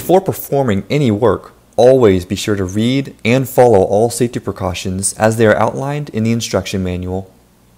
Before performing any work, always be sure to read and follow all safety precautions as they are outlined in the instruction manual.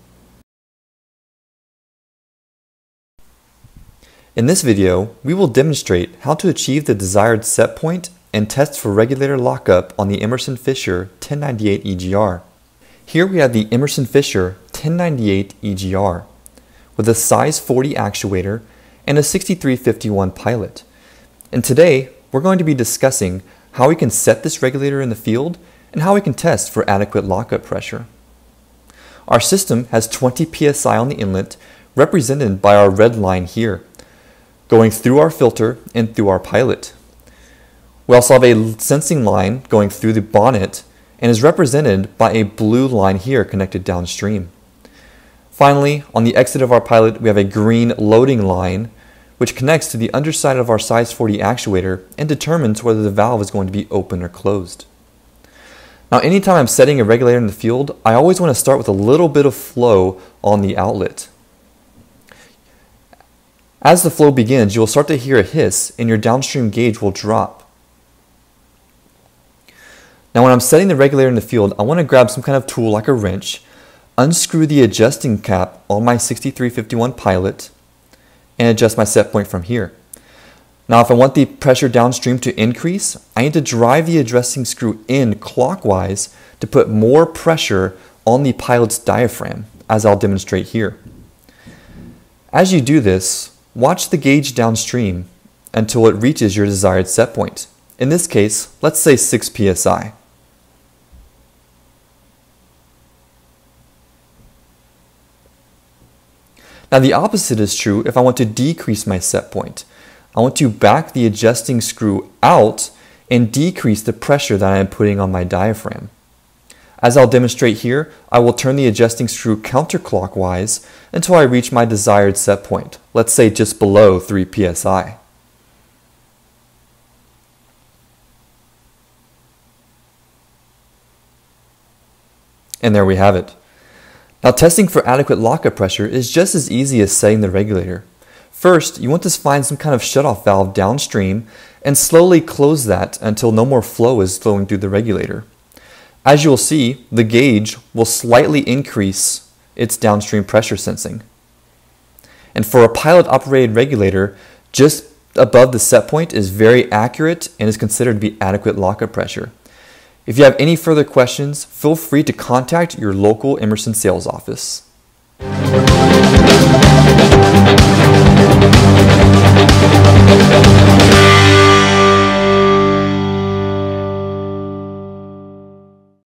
In this video, we will demonstrate how to achieve the desired set point and test for regulator lockup on the Emerson Fisher 1098 EGR. Here we have the Emerson Fisher 1098 EGR with a size 40 actuator and a 6351 pilot. And today, we're going to be discussing how we can set this regulator in the field and how we can test for adequate lockup pressure. Our system has 20 psi on the inlet, represented by our red line here, going through our filter and through our pilot. We also have a sensing line going through the bonnet and is represented by a blue line here connected downstream. Finally, on the exit of our pilot, we have a green loading line which connects to the underside of our size 40 actuator and determines whether the valve is going to be open or closed. Now, anytime I'm setting a regulator in the field, I always want to start with a little bit of flow on the outlet. As the flow begins, you will start to hear a hiss and your downstream gauge will drop. Now, when I'm setting the regulator in the field, I want to grab some kind of tool like a wrench, unscrew the adjusting cap on my 6351 pilot, and adjust my set point from here. Now, if I want the pressure downstream to increase, I need to drive the adjusting screw in clockwise to put more pressure on the pilot's diaphragm, as I'll demonstrate here. As you do this, watch the gauge downstream until it reaches your desired set point. In this case, let's say 6 psi. Now, the opposite is true if I want to decrease my set point. I want to back the adjusting screw out and decrease the pressure that I am putting on my diaphragm. As I'll demonstrate here, I will turn the adjusting screw counterclockwise until I reach my desired set point, let's say just below 3 psi. And there we have it. Now, testing for adequate lockup pressure is just as easy as setting the regulator. First, you want to find some kind of shutoff valve downstream and slowly close that until no more flow is flowing through the regulator. As you will see, the gauge will slightly increase its downstream pressure sensing. And for a pilot-operated regulator, just above the set point is very accurate and is considered to be adequate lockup pressure. If you have any further questions, feel free to contact your local Emerson sales office.